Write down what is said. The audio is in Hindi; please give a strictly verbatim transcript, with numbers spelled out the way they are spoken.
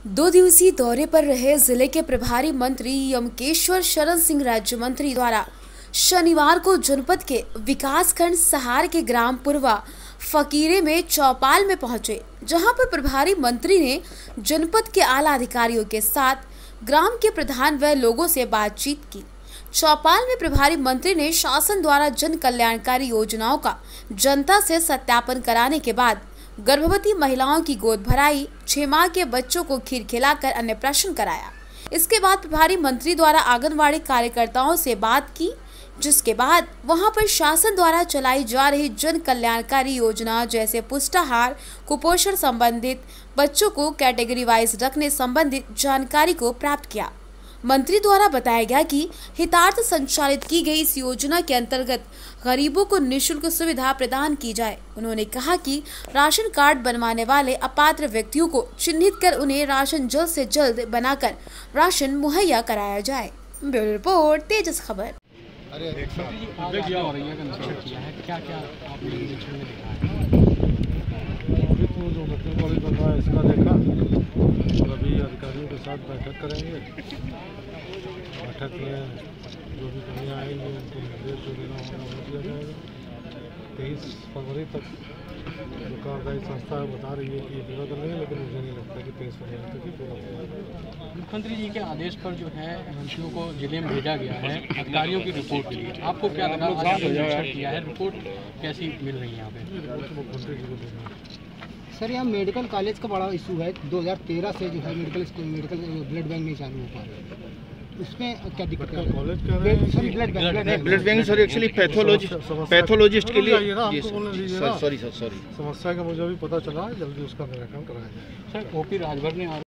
दो दिवसीय दौरे पर रहे जिले के प्रभारी मंत्री यमकेश्वर शरण सिंह राज्य मंत्री द्वारा शनिवार को जनपद के विकासखंड सहार के ग्राम पुरवा फकीरे में चौपाल में पहुंचे, जहां पर प्रभारी मंत्री ने जनपद के आला अधिकारियों के साथ ग्राम के प्रधान व लोगों से बातचीत की। चौपाल में प्रभारी मंत्री ने शासन द्वारा जन कल्याणकारी योजनाओं का जनता से सत्यापन कराने के बाद गर्भवती महिलाओं की गोद भराई, छह माह के बच्चों को खीर खिलाकर अन्नप्राशन कराया। इसके बाद प्रभारी मंत्री द्वारा आंगनवाड़ी कार्यकर्ताओं से बात की, जिसके बाद वहां पर शासन द्वारा चलाई जा रही जन कल्याणकारी योजना जैसे पुष्टाहार, कुपोषण संबंधित, बच्चों को कैटेगरी वाइज रखने संबंधित जानकारी को प्राप्त किया। मंत्री द्वारा बताया गया कि हितार्थ संचालित की गई इस योजना के अंतर्गत गरीबों को निःशुल्क सुविधा प्रदान की जाए। उन्होंने कहा कि राशन कार्ड बनवाने वाले अपात्र व्यक्तियों को चिन्हित कर उन्हें राशन जल्द से जल्द बनाकर राशन मुहैया कराया जाए। ब्यूरो रिपोर्ट, तेजस खबर। अरे क्या हो रही है, क्या क्या आपने निरीक्षण में देखा है? अभी तो जो मतलब वाली बन रहा है इसका देखा, और अभी अधिकारियों के साथ बैठक करेंगे। बैठक में जो भी कमियाँ आएंगी उनको निर्देश जो देना होगा वो दिया जाएगा। तेईस फरवरी तक जो कार्यदायी संस्था है बता रही है कि ये पूरा कर लेंगे, लेकिन मुझे नहीं लगता कि तेईस फरवरी तक ही पूरा होगा। मुख्यमंत्री जी के आदेश पर जो है एमएनसीओ को जिले में भेजा गया है अधिकारियों की रिपोर्ट के लिए। आपको क्या लगा, आज किया है, रिपोर्ट कैसी मिल रही है यहाँ पे? रिपोर्ट तो मुख्यमंत्री जी को देना है। सर, यहाँ मेडिकल कॉलेज का बड़ा इशू है। दो हज़ार तेरह से जो है मेडिकल मेडिकल ब्लड बैंक नहीं चालू हो पा रहा, उसमें क्या दिक्कत है? कॉलेज कह रहे हैं sir, blood bank blood bank sir actually pathologist pathologist के लिए सर सॉरी सर सॉरी समस्या का मुझे भी पता चला है, जल्दी उसका निराकरण कराया जाए। सर, ओपी राजभर ने